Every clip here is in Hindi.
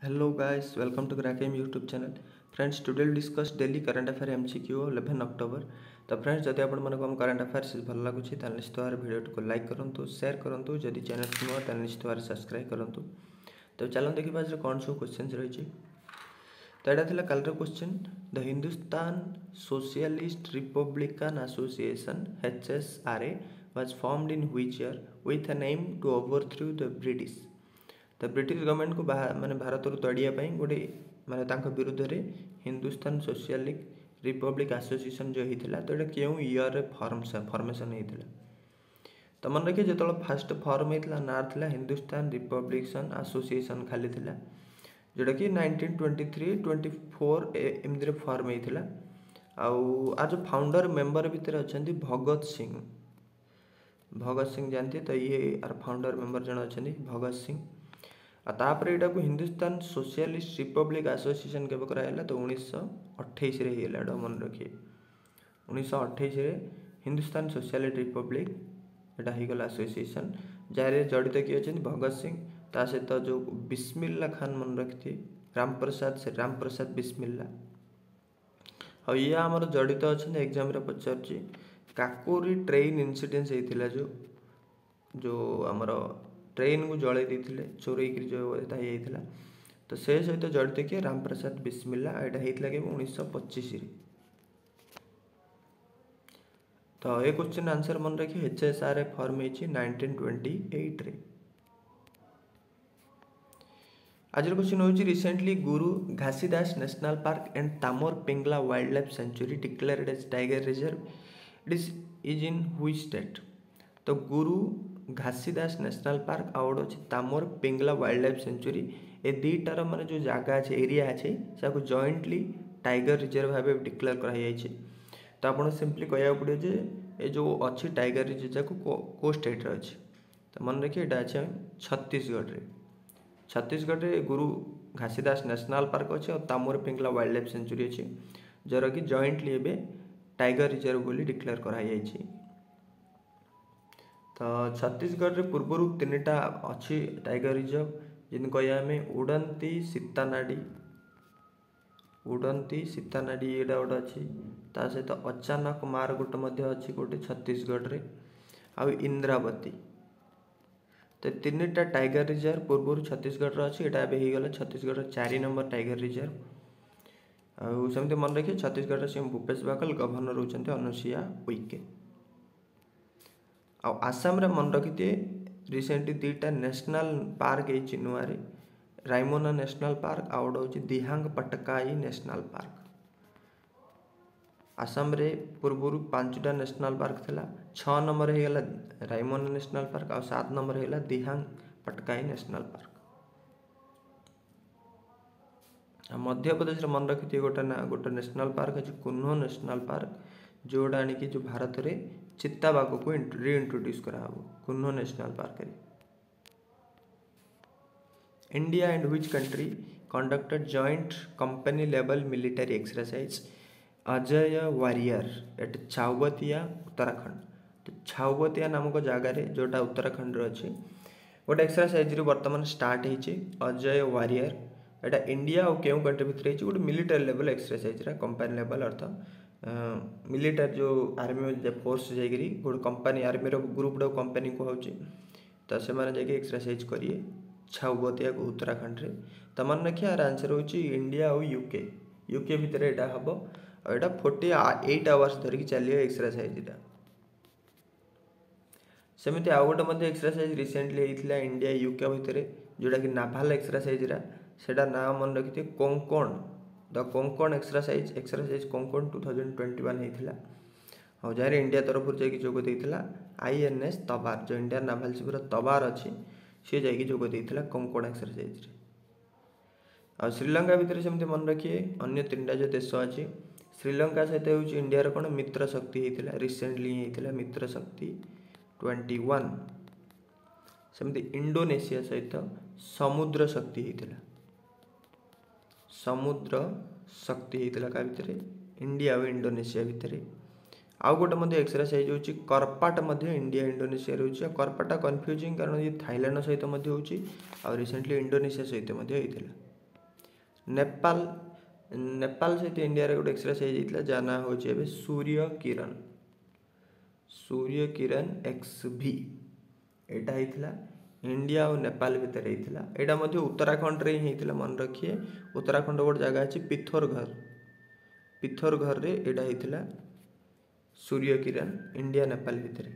Hello guys, welcome to Crack'Im YouTube channel. Friends, today we'll discuss daily current affair MCQ 11 October. तो फ्रेंड्स जदि आपण मानक हम करंट अफेयर्स भल लागुछि ताले निश्चित भाବରେ भिडियो को लाइक करंतु शेयर करंतु जदि चैनल नुआ ताले निश्चित भाବରେ सब्सक्राइब करंतु। तो चलो देखिबा जे कोन सब क्वेश्चंस रहिछि। तो एटा थिला कालर question the Hindustan Socialist Republican Association HSRA was formed in which year with an aim to overthrow the British. तो ब्रिटिश गवर्नमेंट को माने भारत रु तड़िया गोटे माने तांको विरुद्ध रे हिंदुस्तान सोशलिस्ट रिपब्लिक एसोसिएशन जो होता तो ये क्यों ईयर रे फॉर्मेशन होता। तो मन रखिए जो फास्ट फॉर्म होता ना था हिंदुस्तान रिपब्लिकन एसोसिएशन खाली था जोटा कि 1923-24 एमती फॉर्म होता। आज फाउंडर मेंबर भितर अच्छा भगत सिंह जानते तो ये आर फाउंडर मेंबर जन अच्छा भगत सिंह। तापर यहाँ को हिंदुस्तान सोशलिस्ट रिपब्लिक एसोसिएशन केवे कराला तो 1928 रे हेला मन रखिए 1928 हिंदुस्तान सोशलिस्ट रिपब्लिक एटा गला एसोसिएशन जार जड़ित किए अच्छे भगत सिंह ता सहित जो बिस्मिल्ला खान मन रखिए राम प्रसाद बिस्मिल्ला। और ये आमर जड़ित अच्छा एग्जाम पचार काकोरी ट्रेन इनसीडेंस होता जो आमर ट्रेन को जड़े देते चोरईक जो होता तो से सहित जड़ित किए राम प्रसाद बिस्मिल्ला यहाँ होता कि 1925। तो ये क्वेश्चन आंसर मन रखिए HSRA फॉर्म होती 1928 रे। आज क्वेश्चन होची recently Guru Ghasidas National Park and Tamor Pingla Wildlife Sanctuary declared as tiger reserve is in which state. तो गुरु घासीदास नेशनल पार्क आउट अच्छे Tamor Pingla Wildlife Sanctuary ए दुईटार माने जो जगह अच्छे एरिया अच्छे से जॉइंटली टाइगर रिजर्व भाव डिक्लेयर कर। तो आपको सिंपली कह पड़े जे ये जो अच्छी टाइगर रिजर्व को स्टेट अच्छे तो मन रखिए यहाँ अच्छे छत्तीसगढ़ रे गुरु घासीदास नेशनल पार्क अच्छे और Tamor Pingla Wildlife Sanctuary अच्छे जरा कि जॉइंटली एवं टाइगर रिजर्व बोली डिक्लेयर कराई। तो छत्तीसगढ़ रे पूर्वर तीनटा अच्छी टाइगर रिजर्व जिन कह उड़ंती सीतानाड़ी यहाँ गोटे अच्छी ता सहित अचानक मार गोटे अच्छी गोटे छत्तीसगढ़ रे आउ इंद्रावती। तो तीनटा टाइगर रिजर्व पूर्व छत्तीसगढ़ अच्छी यहाँ होगला छत्तीसगढ़ 4 नंबर टाइगर रिजर्व। आमती मन रखिए छत्तीसगढ़ सीएम भूपेश बागल गवर्नर होती अनुसुईया उइके। आसाम रे मन रखी रिसेंटली दुईटा नेशनल पार्क है नुआ रायमोना नेशनल पार्क आउट हूँ दिहांग पटकाई नेशनल पार्क। आसाम रे पूर्व 5टा नेशनल पार्क थिला 6 नंबर होगला रायमोना नेशनल पार्क और 7 नंबर होगला दिहांग पटकाई नेशनल पार्क। मध्य प्रदेश रे मन रखी गोटे नेशनल पार्क अच्छे कुन्हो नेशनल पार्क जोड़ा आनिकी जो भारत रे चित्ता बाघ को रीइंट्रोड्यूस करा कुन्हो नेशनल पार्क रे। India and which country conducted joint company level military exercise Ajeya Warrior at Chaubattia Uttarakhand. तो छाउबतिया नामक जगार जोटा उत्तराखंड अच्छे गोटे एक्सरसाइज बर्तमान स्टार्ट होती अजय वारियर एटा इंडिया और क्यों कंट्री भितर गोटे military level exercise company level अर्थ मिलिटरी जो आर्मी फोर्स जाकरी गोटे कंपनी आर्मी ग्रुप कंपनी कहूँ तो से एक्सरसाइज करिए छाउबतिया उत्तराखंड रे। तो मन रखिए यार आंसर हो इंडिया और यूके भितर यहाँ हम और यहाँ 48 आवर्स धरिकी चलिए एक्सरसाइज। सेमती आउ गोटे एक्सरसाइज रिसेंटली होता इंडिया यूके भितर जोटा कि नाभाल एक्सरसाइज सेटा ना मन रखी कोंकण द कोंकण एक्सरसाइज कोंकण 2021 होता और जहाँ इंडिया तरफ जाकि जोग देता INS तबार जो इंडिया नाभाल शिविर तबार अच्छी सी जाकि जोग देता कोंकण एक्सरसाइज। और श्रीलंका भितर सेमती मन रखिए अन्य 3टा जो देश अच्छी श्रीलंका सहित हूँ इंडिया कौन मित्र शक्ति होता रिसेंटली होता मित्र शक्ति 21। सेमती इंडोनेशिया सहित समुद्र शक्ति होता क्या भितर इंडिया और इंडोनेशिया भितर। आउ गोटे एक्सरसाइज होची करपाट इंडिया इंडोनेशिया रोचे करपाटा कन्फ्यूजिंग कारण ये थाईलैंड सहित होची और रिसेंटली इंडोनेशिया सहित होता। नेपाल नेपाल सहित इंडिया रे गोटे एक्सरसाइज होता जहाँ ना हो सूर्य किरण XV एटा होता इंडिया और नेपाल भितर होता यहाँ मध्य उत्तराखंड रे ही होता मन रखिए उत्तराखंड गोटे जगह अच्छी पिथौरगढ़ रे एटा होता सूर्य किरण इंडिया नेपाल भितर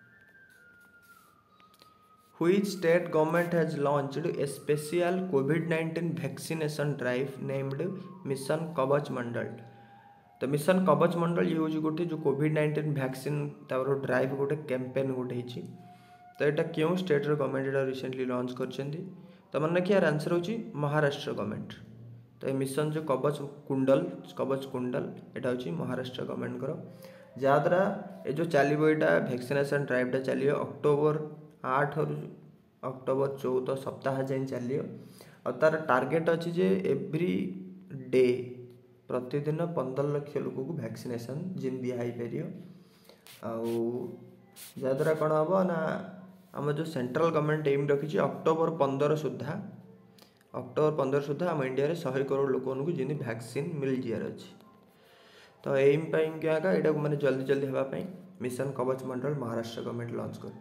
Which state government has launched a special COVID-19 vaccination drive named Mission Kavach Mandal? तो मिशन कवच मंडल ये हूँ गोटे जो COVID-19 वैक्सीन तार ड्राइव गोटे कैंपेन गोटे होती तो यहाँ क्यों स्टेट गवर्नमेंट यहाँ रिसेंटली लॉन्च कर तो मन रखिए यार आंसर होची महाराष्ट्र गवर्नमेंट तो ये मिशन जो कवच कुंडल यहाँ हूँ महाराष्ट्र गवर्नमेंट जहाँद्वारा ये जो चलो यहाँ वैक्सीनेशन ड्राइवटा चलो अक्टोबर 8 रु अक्टोबर 14 सप्ताह जाए चलो और तार टार्गेट अच्छी जे एवरी डे प्रतिदिन 15 लाख लोक को वैक्सीनेशन जिन दिखाई जहाँद्वारा कौन हम ना आम जो सेंट्रल गवर्नमेंट एम रखी अक्टोबर 15 सुधा आम इंडिया रे 100 करोड़ लोक जिन वैक्सीन मिल जार अच्छी तो एम क्या यहाँ मैंने जल्दी जल्दी हाँपाई मिशन कवच मंडल महाराष्ट्र गवर्नमेंट लॉन्च कर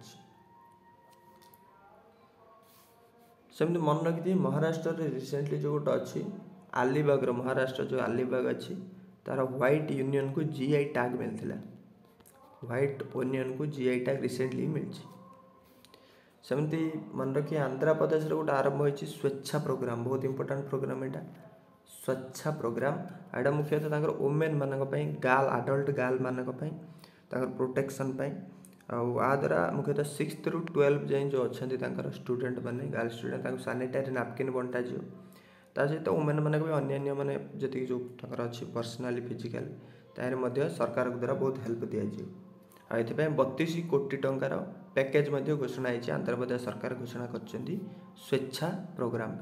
सेमती मन रखी महाराष्ट्र रिसेंटली जो गोटे अच्छी अलीबाग महाराष्ट्र जो अलीबाग अच्छी तार व्हाइट यूनियन को GI टैग मिलता व्हाइट ओनियन को GI टैग रिसेंटली मिली सेमती मन रखिए आंध्र प्रदेश गोटे आरंभ होती स्वेच्छा प्रोग्राम बहुत इंपोर्टेंट प्रोग्राम यहाँ स्वेच्छा प्रोग्राम यहाँ मुख्यतः वोमेन मानी गार्ल आडल्ट गार्ल मानी प्रोटेक्शन आ द्वारा मुख्यतः 6th ରୁ 12 जाए जो अच्छा स्टूडेंट मैंने गर्ल स्टूडेंट सानिटारी नापकिन बंटा जो ता सहित वोमेन मानक भी अन्य मैंने जी जो अच्छी पर्सनाली फिजिकल तार सरकार द्वारा बहुत हेल्प दिज्व आपाई 32 कोटी टंकार पैकेज घोषणा होती आंध्र प्रदेश सरकार घोषणा कर स्वेच्छा प्रोग्राम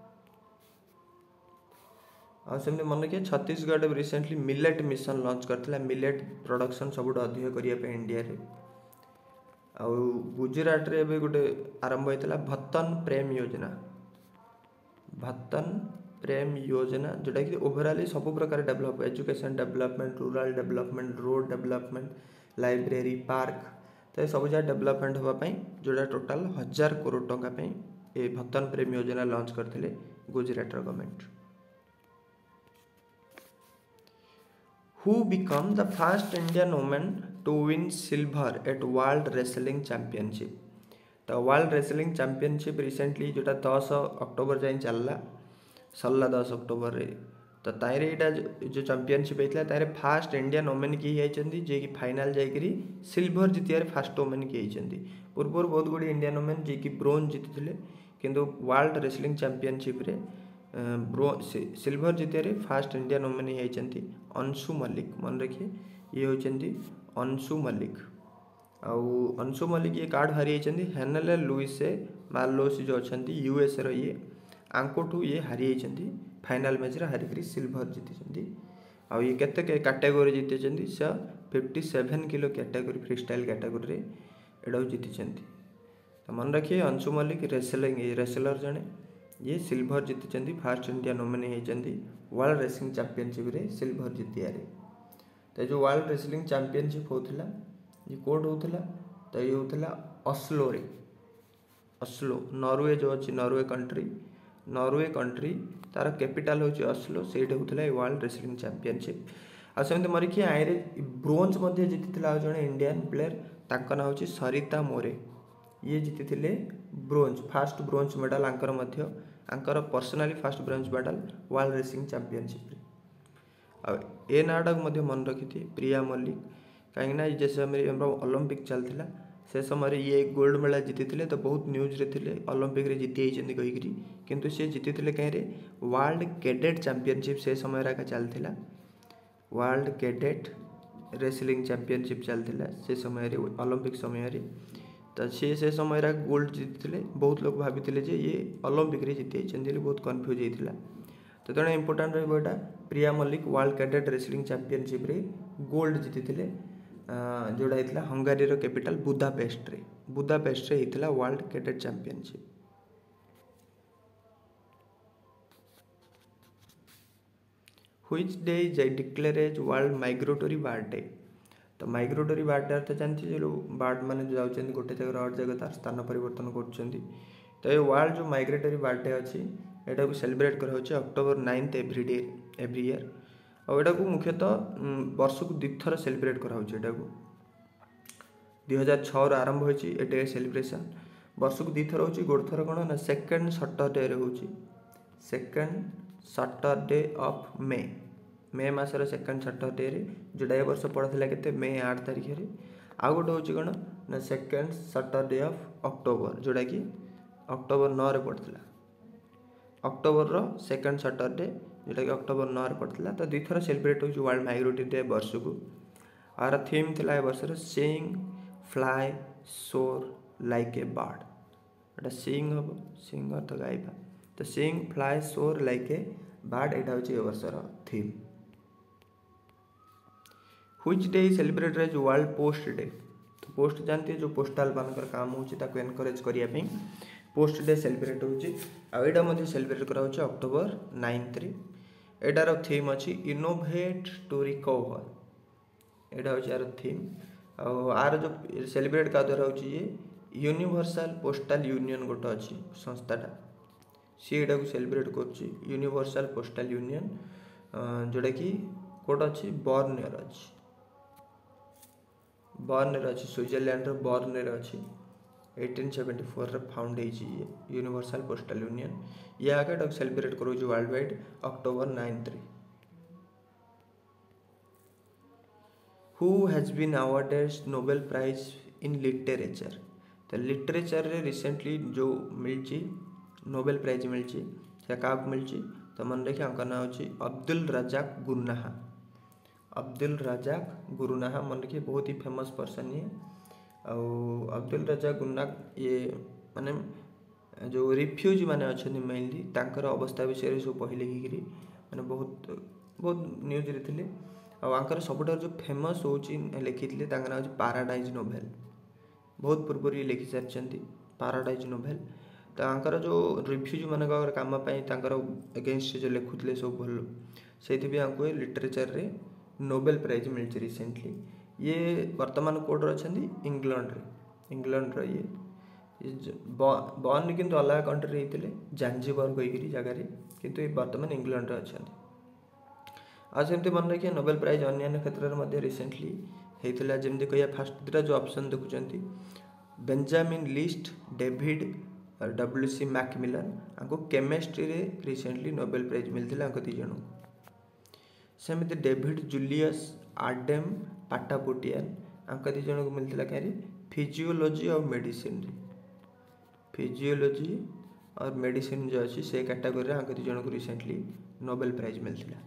आमती मन रखिए Chhattisgarh recently millet mission launch करता मिलेट प्रोडक्शन सबुठ अधिक करने इंडिया रे आ गुजरात रे भी गोटे आरंभ होता भत्तन प्रेम योजना जोटा कि ओवरऑल सब प्रकार develop education development rural development road development library park तो ये सब जगह डेवलपमेंट हाँपाई जोटा टोटाल 1000 करोड़ टंका ये भत्तन प्रेम योजना लॉन्च करते Gujarat government Who become the first Indian woman to win silver at World Wrestling Championship? तो वर्ल्ड रेसलिंग चैंपियनशिप रिसेंटली जोटा 10 अक्टोबर जाए चलला सरला 10 अक्टोबर रे तो तारे यहाँ जो चैंपियनशिप होता है तारे फास्ट इंडियन वोमेन किए जे कि फाइनाल जाकरी सिल्वर जीतियार फास्ट वोमेन किए पूर्व बहुत गुड़ी इंडियन वोमेन जे कि ब्रोंज जीति किंतु वर्ल्ड रेसलिंग चैंपियनशिप रे सिल्वर जीतियार फास्ट इंडियन वोमेन होती अंशु मल्लिक मन रखिए ये होती अंशु मल्लिक अंशु मल्लिक ये कार्ड हारी हेनेले लुइसे मार्लोस जो अच्छा US ये आंकोठू ये हारी फाइनाल मैच हारिक सिल्वर जीति आ ये केते कैटेगोरी जीति 57 kilo category freestyle category एटा जीति तो मन रखिए अंशु मल्लिक रेसलर जड़े ये सिल्वर जीति फास्ट इंडियन वोमेन होती वर्ल्ड रेसलिंग चैंपियनशिप रे सिल्वर जीतियारे तो जो वर्ल्ड रेसलिंग चैंपियनशिप होता ये कोड होता तो ये होता अस्लो नॉर्वे जो अच्छी नॉर्वे कंट्री तार कैपिटल हूँ अस्लो से होता है वर्ल्ड रेसलिंग चैंपियनशिप आमती मरिकी आईरे ब्रोंज जीति जड़े इंडियन प्लेयर ताका ना हूँ सरिता मोरे ये जीति ब्रोंज फास्ट ब्रोंज मेडल आंकर personally first bronze medal World Wrestling Championship ए नाटा मन रखी थी प्रिया मल्लिक कहीं जैसे ओलंपिक चलता से समय ये गोल्ड मेडल जीति तो बहुत न्यूज रे थे ओलंपिक रे जीति कहीकि किंतु सी जीति कहीं वर्ल्ड कैडेट चैंपियनशिप से समय चलता वर्ल्ड कैडेट रेसलिंग चैंपियनशिप चलता से समय ओलंपिक समय तो से समय गोल्ड जीति बहुत लोग भाभी ये ओलंपिक रे जीति बहुत कन्फ्यूज होता तो तेना इंपोर्टाट रहा Priya Malik World Cadet Wrestling Championship रे गोल्ड जीति जोड़ा होता हंगारी कैपिटल बुदापेस्ट रे होता World Cadet Championship which day is declare as World Migratory board Day. तो माइग्रेटरी बार्ड डे अर्थ जानते जो बार्ड मैंने जाऊँच गोटे जगह और जगह तार स्थान परिवर्तन कर। तो ये वर्ल्ड जो माइग्रेटरी बार्ड डे अच्छी यहाँ को सेलिब्रेट करा अक्टोबर 9 एव्री ईयर। और यहाँ को मुख्यतः वर्ष को 2 थर सेलिब्रेट करा 2006 आरंभ होती डे सेलिब्रेशन। वर्ष को 2 थर हो गोटे थर कौन ना सेकेंड सटरडे हो सेकेंड सटरडे ऑफ मे मासर सेकेंड सटरडे जोटा ए वर्ष पड़ा के मे 8 तारिख में। आउ गोटे हूँ कौन ना सेकेंड सटरडे ऑफ अक्टोबर जोटा कि अक्टोबर 9 पड़ता अक्टोबर सेकेंड सटरडे जोटा कि अक्टोबर 9 पड़ता। तो 2 थर सेलिब्रेट हो वर्ल्ड माइग्रेटरी डे वर्ष को। आर थीम थिला वर्ष sing fly soar like a bird. एटा सिंग हम सिंग अर्थ गाइबा। तो sing fly soar like a bird एटा होची ए वर्षर theme. Which day is celebrated as World Post Day. तो पोस्ट जानते जो पोस्टाल मानकर काम होची ताको एनकरेज करिया पे पोस्ट डे सेलिब्रेट होची। आ एटा मध्ये सेलिब्रेट करा होची अक्टोबर 9 रे। एटार थीम अछि इनोवेट टू रिकवर। एटा होची यार थीम। आर जो सेलिब्रेट का द्वारा होची ये यूनिवर्सल पोस्टल यूनियन गोटे अच्छी संस्थाटा सी एटा को सेलिब्रेट करुच्ची यूनिवर्सल पोस्टल यूनियन जोटा कि कोड अच्छी बर्न अच्छी स्विट्जरलैंड बर्न अच्छी 1874 रे फाउंड होती यूनिवर्सल पोस्टल यूनियन। या आगे सेलिब्रेट करोज वर्ल्ड वाइड अक्टोबर 9 रे। Who has been awarded Nobel prize in literature. तो लिटरेचर रे रिसेंटली जो मिली नोबेल प्राइज मिली क्या मिली तो मन रखिए ना हूँ अब्दुल रजाक गुरनाहा। अब्दुल रजाक गुरनाहा मन रखिए बहुत ही फेमस पर्सन ये। अब्दुल रजाक गुरनाह ये माने जो रिफ्यूज माने अच्छा मेनली तांकर अवस्था विषय सब पढ़ी लिखिकी माने बहुत बहुत न्यूज रे थिले। आंकर सबुठार जो फेमस होची लिखी ना हूँ पाराडाइज नोभेल। बहुत पूर्व ये लिखि सारी पाराडाइज नोभेल। तो आंकर जो रिफ्यूज मान काम अगेंस्ट जो लिखुले सब भल से लिटरेचर रे नोबेल प्राइज मिली रिसेंटली। ये वर्तमान कोड अच्छा इंग्लैंड ये बर्न किंतु अलग कंट्री होते जांजिबार कहीकि जगार किंतु ये वर्तमान इंग्लैंड अच्छा। आमती मन रखिए नोबेल प्राइज अन्य क्षेत्र में रिसेंटली होता जमी कह फास्ट दुटा जो ऑप्शन देखुं Benjamin List David WC MacMillan आपको केमिस्ट्री रे रिसेंटली नोबेल प्राइज मिलता 2 जन। सेमती डेविड जूलियस आर्डेम पाटापोटियन आपका 2 जन को मिलता क्या फिजियोलॉजी और मेडिसिन फिजियोलॉजी और मेडिसिन जो अच्छी से कैटेगोरी आपको 2 जन को रिसेंटली नोबेल प्राइज मिलता।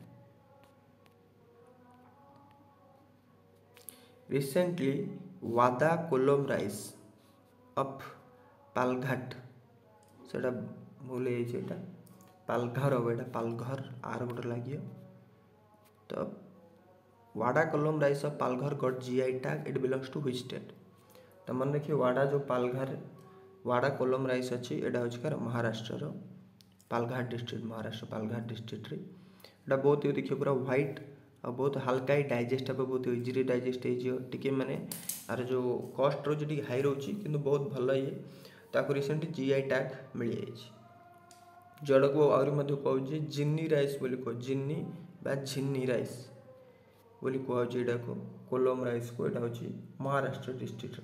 Recently Wada Kolam rice of Palghat से भूल जाइए पालघर हम यहाँ पालघर आर गोटे लगे। तो Wada Kolam rice of Palghar got GI tag it belongs to which state. तो मन रखिए वाडा जो पालघर वाडा कोलम राइस अच्छी यहाँ हूँ महाराष्ट्र पालघाट डिस्ट्रिक्ट महाराष्ट्र पालघाट डिस्ट्रिक्ट यहाँ बहुत ही देखिए पूरा व्हाइट और बहुत हल्का ही डाइजेस्ट हे बहुत इजिली डाइजेस्ट हो माने आर जो कॉस्ट रोज हाई रोचे कि बहुत भल ये ताको रिसेंटली GI टैग मिल जाए जोड़ा को आहरी कहूँ जिन्नी राइस बोली कह जिन्नी बा झिन्नी राइस बोली कहुच्छे यहाँ को कोलम राइस को यहाँ हूँ महाराष्ट्र डिस्ट्रिक्ट।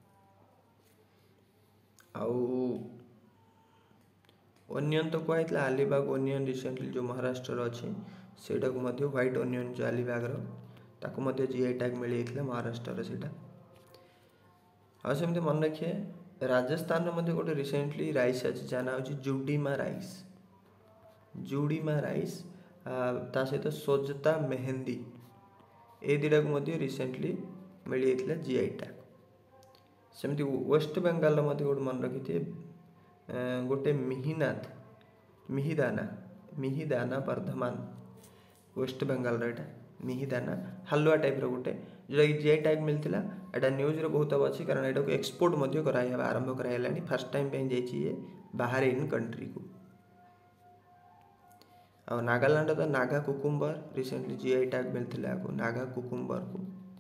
ओनियन तो कहता अलीबाग ओनियन रिसेंटली जो महाराष्ट्र अच्छी सेटा को व्हाइट ओनियन जो अलीबाग ताको GI टैग मिल जाता महाराष्ट्र से। आमती मन रखिए राजस्थान में गोटे रिसेंटली राइस अच्छी जहाँ ना हूँ जुडीमा राइस ता सहित सोजता मेहंदी ए दुटा को रिसेंटली मिल जाता GI टैग। सेमती वेस्ट बेंगाल गोटे मन रखी थे गोटे मिहिदाना वर्धमान वेस्ट बेंगाल यहाँ मिहिदाना हलुआ टाइप गोटे जोटा कि GI टैग मिलता यहाँ न्यूज रे बहुत अच्छी कारण यहाँ को एक्सपोर्ट कराइबा आरंभ कराइलानी फर्स्ट टाइम पे जाइए बाहर इन कंट्री को। ଆଉ नागालैंड तो Naga cucumber recently GI tag मिलता है नागा कुकुम्बर को।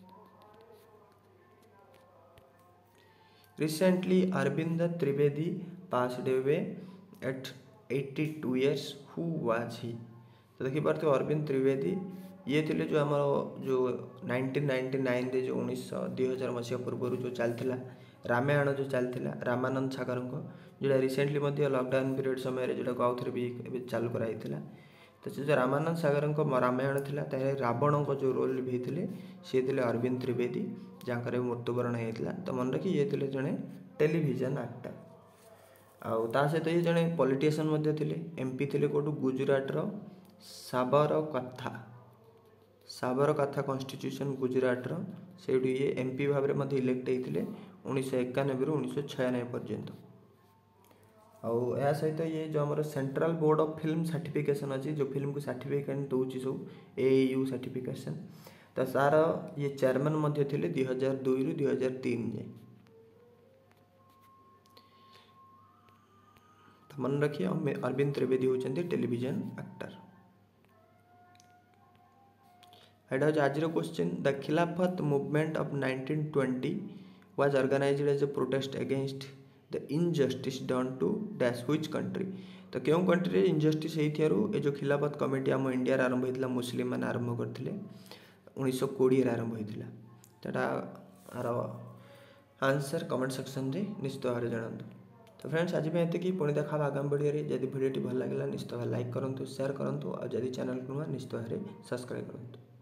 Recently Arvind Trivedi passed away at 82 years, who was he. तो देखिए पार्थ अरविंद त्रिवेदी ये थे जो आम जो 1999 जो 2000 मसीहा पूर्व जो चलता रामायण जो चलता रामानंद सागर जोटा रिसेंटली लॉकडाउन पीरियड समय जो आउ थे भी चालू कराई। तो से जो रामानंद सागर रामायण था रावण को जो रोल निभाई सी थे अरविंद त्रिवेदी जहाँ मृत्युवरण होता। तो मन रखी ये थे जड़े टेलीविजन एक्टर। आउ ता सहित ये जड़े पॉलिटिशियन थे एमपी थे कौटू गुजरातर साबरकाथा कन्स्टिट्यूशन गुजरातर से ये एमपी भाव में इलेक्ट होते 1991 ରୁ 1996 पर्यंत। आउ या सहित ये जो हमारे central board of film certification अच्छी जो फिल्म को सर्टिफिकेट दूसरी सब AAU सर्टिफिकेशन। तो सार ये चेयरमैन थे 2002 ରୁ 2003 जाए। तो मन रखिए अरविंद त्रिवेदी होती टेलीविजन एक्टर। एटा हूँ आज question the Khilafat movement of 1920 was organised as a protest against the injustice done to dash which country. तो क्यों कंट्री इनजस्टिस होती जो खिलाफत कमिटी आम इंडिया आरंभ होता मुस्लिम मैंने आरंभ करते 1920 आरंभ होता। तो आर आंसर कमेंट सेक्शन में निश्चित भाव जानतु। तो फ्रेंड्स आज ये पुणी देखा आगामी वीडियो जब वीडियो भल लगे निश्चित भाव लाइक करूँ शेयर करूँ और जदि चैनल को निश्चित भाव सब्सक्राइब करूँ।